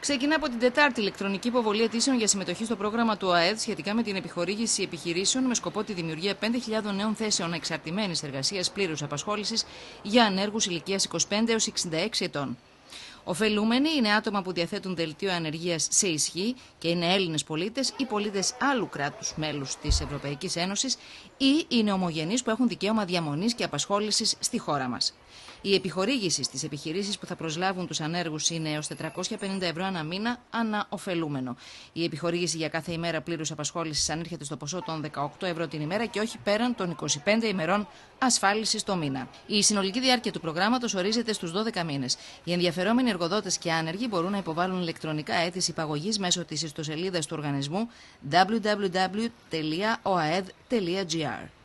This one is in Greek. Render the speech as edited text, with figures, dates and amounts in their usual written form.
Ξεκινά από την Τετάρτη ηλεκτρονική υποβολή αιτήσεων για συμμετοχή στο πρόγραμμα του ΑΕΔ σχετικά με την επιχορήγηση επιχειρήσεων με σκοπό τη δημιουργία 5.000 νέων θέσεων εξαρτημένης εργασίας πλήρους απασχόλησης για ανέργους ηλικίας 25 έως 66 ετών. Οφελούμενοι είναι άτομα που διαθέτουν δελτίο ανεργίας σε ισχύ και είναι Έλληνες πολίτες ή πολίτες άλλου κράτους μέλους της Ευρωπαϊκής Ένωσης ή είναι ομογενείς που έχουν δικαίωμα διαμονής και απασχόλησης στη χώρα μας. Η επιχορήγηση στις επιχειρήσεις που θα προσλάβουν τους ανέργους είναι έως 450 ευρώ ανά μήνα ανά οφελούμενο. Η επιχορήγηση για κάθε ημέρα πλήρους απασχόλησης ανέρχεται στο ποσό των 18 ευρώ την ημέρα και όχι πέραν των 25 ημερών ασφάλισης το μήνα. Η συνολική διάρκεια του προγράμματος ορίζεται στους 12 μήνες. Οι ενδιαφερόμενοι εργοδότες και άνεργοι μπορούν να υποβάλουν ηλεκτρονικά αίτηση υπαγωγής μέσω της ιστοσελίδας του οργανισμού www.oaed.gr.